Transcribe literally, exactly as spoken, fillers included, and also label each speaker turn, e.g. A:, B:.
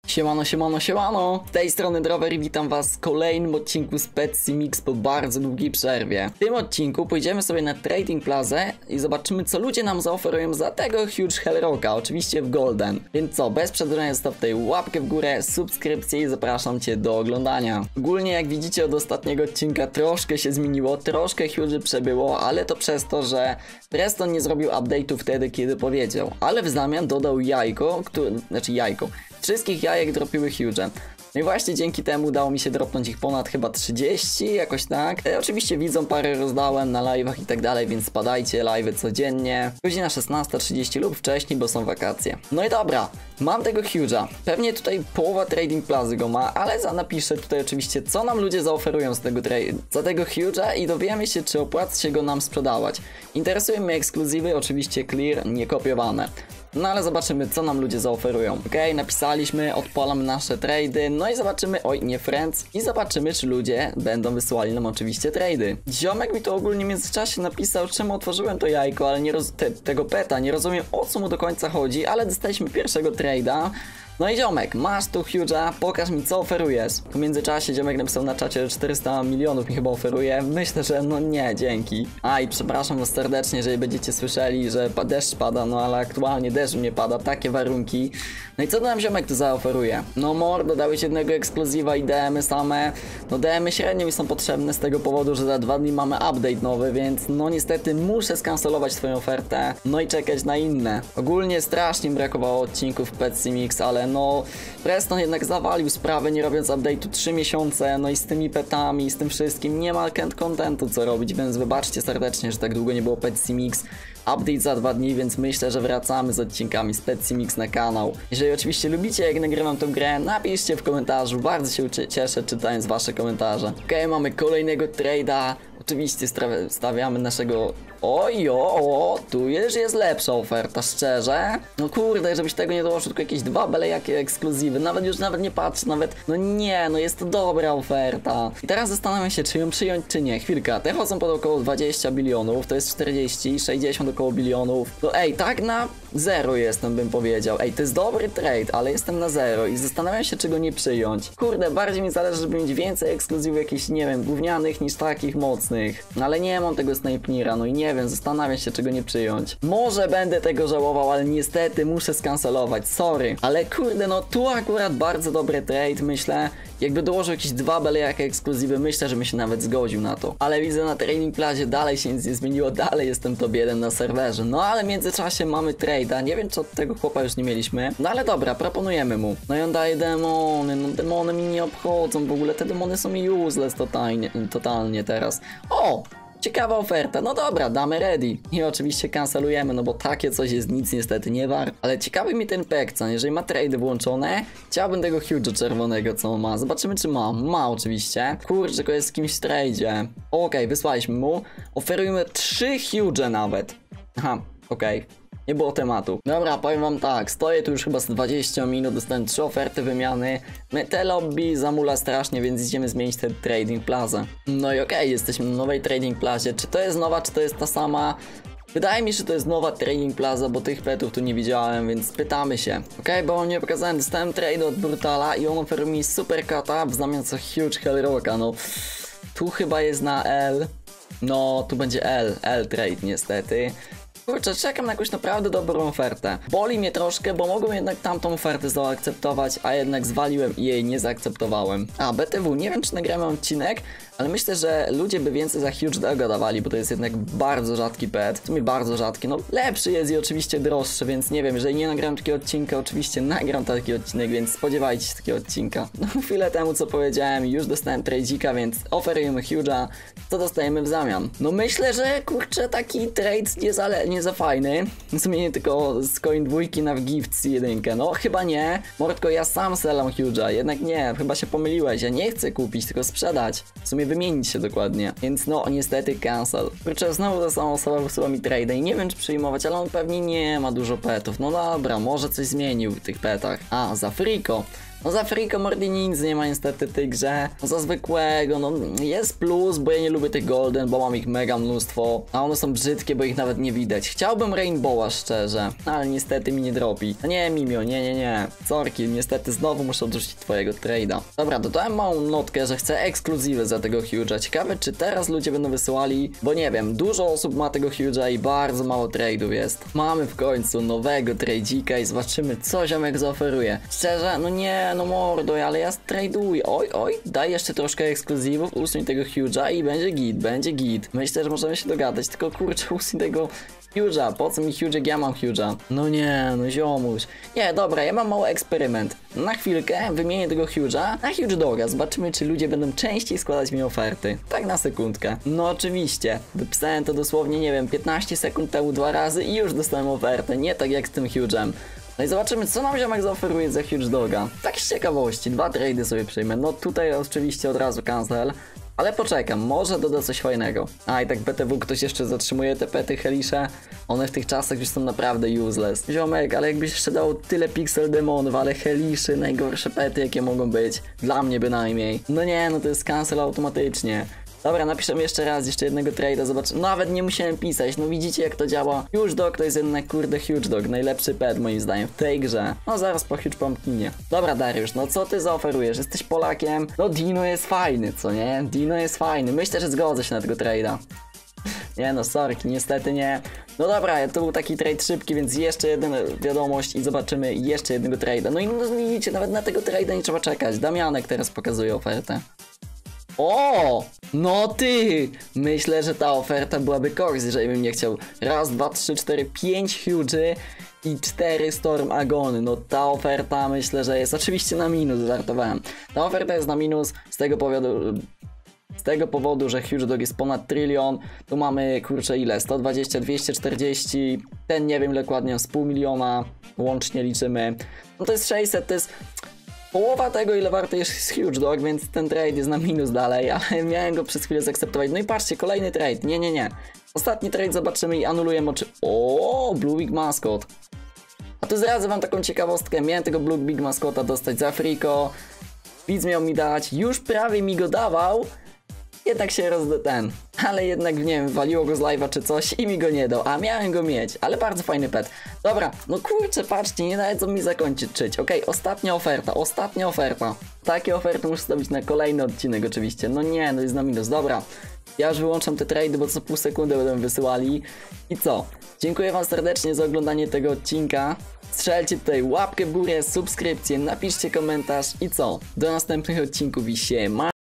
A: Siemano, siemano, siemano! Z tej strony Drover i witam was w kolejnym odcinku z Petsy Mix po bardzo długiej przerwie. W tym odcinku pójdziemy sobie na Trading Plazę i zobaczymy, co ludzie nam zaoferują za tego Huge Hellrocka, oczywiście w Golden. Więc co, bez przedłużania zostaw tutaj łapkę w górę, subskrypcję i zapraszam cię do oglądania. Ogólnie jak widzicie od ostatniego odcinka troszkę się zmieniło, troszkę Huge przebyło, ale to przez to, że Preston nie zrobił update'u wtedy, kiedy powiedział. Ale w zamian dodał jajko, które, znaczy jajko. Wszystkich jajek dropiły Huge. No i właśnie dzięki temu udało mi się dropnąć ich ponad chyba trzydzieści, jakoś tak. E, oczywiście widzom parę rozdałem na live'ach i tak dalej, więc spadajcie, live'y codziennie. Godzina szesnasta trzydzieści lub wcześniej, bo są wakacje. No i dobra, mam tego Huge'a. Pewnie tutaj połowa Trading Plazy go ma, ale za napiszę tutaj oczywiście, co nam ludzie zaoferują z tego za tego Huge'a i dowiemy się, czy opłaca się go nam sprzedawać. Interesują mnie ekskluzywy, oczywiście clear, niekopiowane. No ale zobaczymy, co nam ludzie zaoferują. Okej, okay, napisaliśmy, odpalamy nasze trady, no i zobaczymy, oj, nie friends, i zobaczymy, czy ludzie będą wysyłali nam oczywiście trady. Ziomek mi to ogólnie w międzyczasie napisał, czemu otworzyłem to jajko, ale nie roz te tego peta, nie rozumiem, o co mu do końca chodzi, ale dostaliśmy pierwszego trade'a. No i ziomek, masz tu Huge'a, pokaż mi, co oferujesz. W międzyczasie ziomek napisał na czacie, że czterysta milionów mi chyba oferuje. Myślę, że no nie, dzięki. A i przepraszam was serdecznie, jeżeli będziecie słyszeli, że deszcz pada, no ale aktualnie deszcz nie pada, takie warunki. No i co nam ziomek tu zaoferuje? No mordo, dałeś jednego ekskluzywa i D M y same. No D M y średnio mi są potrzebne z tego powodu, że za dwa dni mamy update nowy, więc no niestety muszę skancelować twoją ofertę. No i czekać na inne. Ogólnie strasznie brakowało odcinków Petsy Mix, ale no Preston jednak zawalił sprawę, nie robiąc update'u trzy miesiące, no i z tymi petami, z tym wszystkim nie ma contentu co robić, więc wybaczcie serdecznie, że tak długo nie było Petsy Mix. Update za dwa dni, więc myślę, że wracamy z odcinkami z Petsy Mix na kanał. Jeżeli oczywiście lubicie, jak nagrywam tę grę, napiszcie w komentarzu, bardzo się cieszę czytając wasze komentarze. Okej, okay, mamy kolejnego trade'a. Oczywiście stawiamy naszego... Oj, o, o, tu już jest lepsza oferta, szczerze. No kurde, żebyś tego nie dołożył, tylko jakieś dwa byle jakie ekskluzywy. Nawet już nawet nie patrz, nawet... No nie, no jest to dobra oferta. I teraz zastanawiam się, czy ją przyjąć, czy nie. Chwilka, te chodzą pod około dwadzieścia bilionów, to jest czterdzieści, sześćdziesiąt około bilionów. No ej, tak na zero jestem, bym powiedział. Ej, to jest dobry trade, ale jestem na zero i zastanawiam się, czy go nie przyjąć. Kurde, bardziej mi zależy, żeby mieć więcej ekskluzywów jakichś, nie wiem, gównianych niż takich mocnych. No ale nie mam tego Snipnira, no i nie wiem, zastanawiam się, czego nie przyjąć. Może będę tego żałował, ale niestety muszę skancelować, sorry. Ale kurde, no tu akurat bardzo dobry trade, myślę. Jakby dołożył jakieś dwa byle jakie ekskluzywy, myślę, że bym się nawet zgodził na to. Ale widzę na Trading Plazie dalej się nic nie zmieniło, dalej jestem top jeden na serwerze. No ale w międzyczasie mamy trade'a, nie wiem, czy od tego chłopa już nie mieliśmy. No ale dobra, proponujemy mu. No i on daje demony, no demony mi nie obchodzą w ogóle, te demony są mi useless totalnie, totalnie teraz. O! Ciekawa oferta, no dobra, damy ready. I oczywiście kancelujemy, no bo takie coś jest nic niestety nie wart. Ale ciekawy mi ten Pekcan, jeżeli ma trade włączone, chciałbym tego Huge'a czerwonego, co on ma. Zobaczymy, czy ma. Ma oczywiście. Kurczę, tylko jest w kimś trade'zie. Okej, okay, wysłaliśmy mu. Oferujemy trzy Huge'e nawet. Aha, okej. Okay. Nie było tematu. Dobra, powiem wam tak, stoję tu już chyba z dwadzieścia minut, dostałem trzy oferty wymiany. My te lobby zamula strasznie, więc idziemy zmienić tę Trading Plazę. No i okej, okay, jesteśmy na nowej Trading Plazie. Czy to jest nowa, czy to jest ta sama? Wydaje mi się, że to jest nowa Trading Plaza, bo tych petów tu nie widziałem, więc pytamy się. Okej, okay, bo on nie pokazałem, dostałem trade od Brutala i on oferuje mi super kata w zamian za Huge Hellrocka, no. Tu chyba jest na L. No, tu będzie L, L trade niestety. Kurczę, czekam na jakąś naprawdę dobrą ofertę. Boli mnie troszkę, bo mogłem jednak tamtą ofertę zaakceptować, a jednak zwaliłem i jej nie zaakceptowałem. A, B T W, nie wiem, czy nagramy odcinek, ale myślę, że ludzie by więcej za Huge Doga dawali, bo to jest jednak bardzo rzadki pet. W sumie bardzo rzadki, no lepszy jest i oczywiście droższy, więc nie wiem, jeżeli nie nagram takiego odcinka, oczywiście nagram taki odcinek, więc spodziewajcie się takiego odcinka. No chwilę temu, co powiedziałem, już dostałem trade'ika, więc oferujemy Huge'a, co dostajemy w zamian? No myślę, że kurczę, taki trade nie za, nie za fajny. W sumie nie tylko z coin dwójki na gift jeden. No chyba nie. Mordko, ja sam selam Huge'a, jednak nie, chyba się pomyliłeś, ja nie chcę kupić, tylko sprzedać. W sumie wymienić się dokładnie, więc no niestety cancel. Kurczę, znowu ta sama osoba wysyła mi trade i nie wiem, czy przyjmować, ale on pewnie nie ma dużo petów. No dobra, może coś zmienił w tych petach. A, za Friko. No za Friko Mordi nic nie ma niestety w tej grze. No za zwykłego, no jest plus, bo ja nie lubię tych golden, bo mam ich mega mnóstwo. A one są brzydkie, bo ich nawet nie widać. Chciałbym Rainbowa szczerze, ale niestety mi nie dropi. No nie, Mimio, nie, nie, nie. Sorki, niestety znowu muszę odrzucić twojego trade'a. Dobra, dodałem małą notkę, że chcę ekskluzywy za tego Huge'a. Ciekawe, czy teraz ludzie będą wysyłali, bo nie wiem, dużo osób ma tego Huge'a i bardzo mało trade'ów jest. Mamy w końcu nowego trade'ika i zobaczymy, co ziomek zaoferuje. Szczerze, no nie, no mordo, ale ja trade'uję. Oj, oj, daj jeszcze troszkę ekskluzywów, usuń tego Huge'a i będzie git, będzie git. Myślę, że możemy się dogadać, tylko kurczę, usuń tego Huge'a, po co mi Huge, jak ja mam Huge'a? No nie, no ziomuś. Nie, dobra, ja mam mały eksperyment. Na chwilkę wymienię tego Huge'a na Huge Doga. Zobaczymy, czy ludzie będą częściej składać mi oferty. Tak na sekundkę. No oczywiście. Wypisałem to dosłownie, nie wiem, piętnaście sekund temu dwa razy i już dostałem ofertę. Nie tak jak z tym Huge'em. No i zobaczymy, co nam ziomek zaoferuje za Huge Doga. Tak z ciekawości, dwa trade'y sobie przyjmę. No tutaj oczywiście od razu cancel. Ale poczekam, może doda coś fajnego. A i tak B T W ktoś jeszcze zatrzymuje te pety Helisze. One w tych czasach już są naprawdę useless. Ziomek, ale jakbyś jeszcze dał tyle pixel demonów, ale Heliszy, najgorsze pety jakie mogą być. Dla mnie bynajmniej. No nie, no to jest cancel automatycznie. Dobra, napiszemy jeszcze raz, jeszcze jednego trade'a, zobacz. Nawet nie musiałem pisać, no widzicie jak to działa. Huge Dog to jest jednak kurde Huge Dog, najlepszy pet moim zdaniem w tej grze. No zaraz po Huge Pumpkinie. Dobra Dariusz, no co ty zaoferujesz? Jesteś Polakiem? No Dino jest fajny, co nie? Dino jest fajny, myślę, że zgodzę się na tego trade'a. Nie no, sorki, niestety nie. No dobra, to był taki trade szybki, więc jeszcze jedna wiadomość i zobaczymy jeszcze jednego trade'a. No i no, widzicie, nawet na tego trade'a nie trzeba czekać. Damianek teraz pokazuje ofertę. O! No ty! Myślę, że ta oferta byłaby koks, jeżeli bym nie chciał. Raz, dwa, trzy, cztery, pięć Huge'y i cztery Storm Agony. No ta oferta myślę, że jest oczywiście na minus, żartowałem. Ta oferta jest na minus z tego powodu... Z tego powodu, że Huge Dog jest ponad trylion, tu mamy, kurczę, ile? sto dwadzieścia, dwieście czterdzieści, ten nie wiem ile dokładnie, z pół miliona łącznie liczymy. No to jest sześćset, to jest połowa tego, ile warty jest Huge Dog, więc ten trade jest na minus dalej, ale miałem go przez chwilę zaakceptować. No i patrzcie, kolejny trade, nie, nie, nie. Ostatni trade zobaczymy i anulujemy oczy. O, Blue Big Mascot. A tu zdradzę wam taką ciekawostkę, miałem tego Blue Big Mascota dostać za Friko. Widz miał mi dać, już prawie mi go dawał. Jednak się rozda ten, ale jednak nie wiem, waliło go z live'a czy coś i mi go nie dał, a miałem go mieć, ale bardzo fajny pet. Dobra, no kurczę, patrzcie, nie dadzą mi zakończyć. Okej, okay, ostatnia oferta, ostatnia oferta. Takie oferty muszę zrobić na kolejny odcinek oczywiście, no nie, no jest na minus, dobra. Ja już wyłączam te trady, bo co pół sekundy będą wysyłali. I co? Dziękuję wam serdecznie za oglądanie tego odcinka. Strzelcie tutaj łapkę w górę, subskrypcję, napiszcie komentarz i co? Do następnych odcinków i siema!